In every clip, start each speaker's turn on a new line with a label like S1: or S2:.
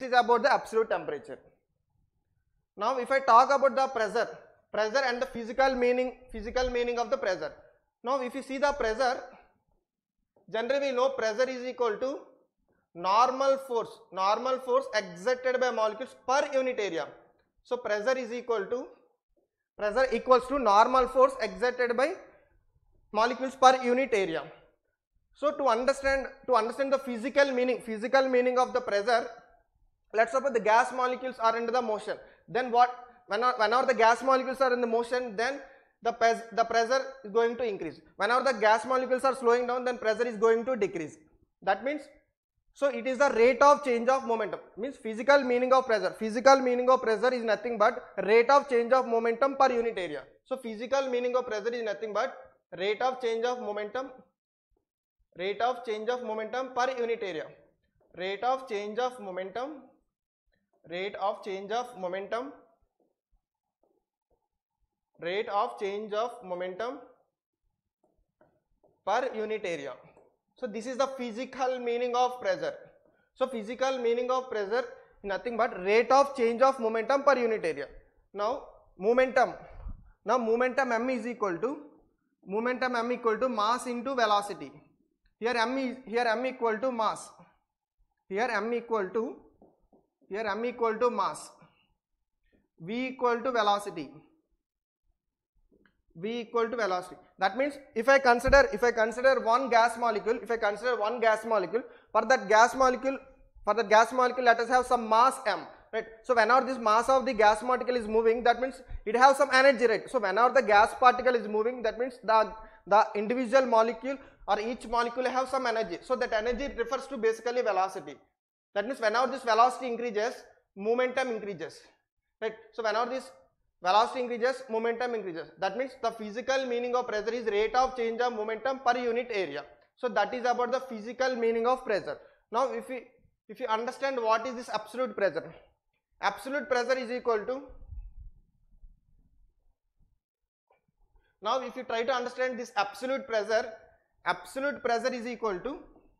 S1: is about the absolute temperature. Now if I talk about the pressure and the physical meaning of the pressure. Now if you see the pressure, generally we know pressure is equal to normal force exerted by molecules per unit area. So pressure equals to normal force exerted by molecules per unit area. So to understand the physical meaning of the pressure, let's suppose the gas molecules are in the motion. Then whenever the gas molecules are in the motion, then the pressure is going to increase. Whenever the gas molecules are slowing down, then pressure is going to decrease. That means, so it is the rate of change of momentum. Means physical meaning of pressure is nothing but rate of change of momentum per unit area. So physical meaning of pressure is nothing but rate of change of momentum per unit area. Rate of change of momentum per unit area. So this is the physical meaning of pressure. So physical meaning of pressure is nothing but rate of change of momentum per unit area. Now momentum m is equal to mass into velocity. Here m equal to mass. Here m equal to mass. V equal to velocity. That means if I consider one gas molecule, for that gas molecule let us have some mass m, right? So whenever this mass of the gas molecule is moving, that means it has some energy, right? So whenever the gas particle is moving, that means the individual molecule or each molecule have some energy. So that energy refers to basically velocity. That means whenever this velocity increases, momentum increases, right? So whenever this velocity increases, momentum increases. That means the physical meaning of pressure is rate of change of momentum per unit area. So that is about the physical meaning of pressure. Now if you understand what is this absolute pressure is equal to, now if you try to understand this absolute pressure is equal to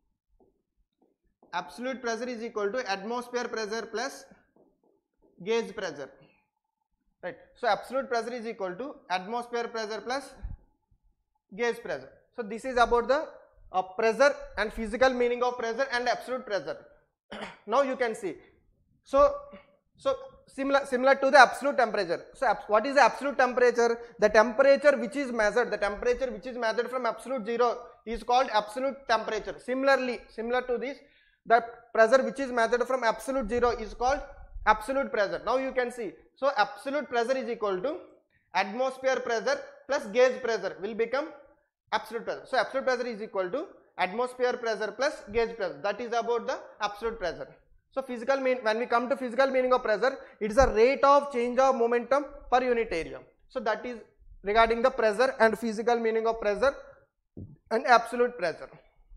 S1: atmosphere pressure plus gauge pressure, right? So absolute pressure is equal to atmosphere pressure plus gauge pressure. So this is about the pressure and physical meaning of pressure and absolute pressure. Now you can see, so similar to the absolute temperature. So what is the absolute temperature? The temperature which is measured from absolute zero is called absolute temperature. Similar to this, the pressure which is measured from absolute zero is called absolute pressure. Now you can see, so absolute pressure is equal to atmosphere pressure plus gauge pressure will become absolute pressure. So absolute pressure is equal to atmosphere pressure plus gauge pressure. That is about the absolute pressure. So when we come to physical meaning of pressure, it is a rate of change of momentum per unit area. So that is regarding the pressure and physical meaning of pressure and absolute pressure.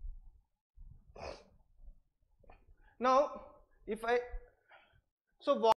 S1: Now